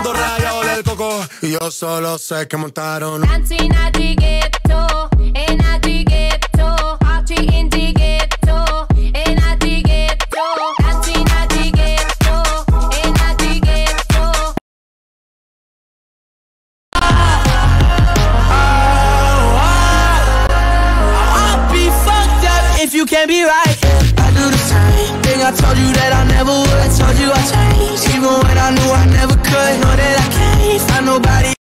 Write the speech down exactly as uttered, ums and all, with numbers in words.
dos rayas, ole el coco. Y yo solo sé que montaron. Dancing at the ghetto, in at the ghetto, party in the ghetto, in at the ghetto, dancing at the ghetto, in at the ghetto. I'll be fucked up if you can't be right. I do the same thing. I told you that I never would. I told you I changed, even when I knew I never could. Know that I can't find nobody.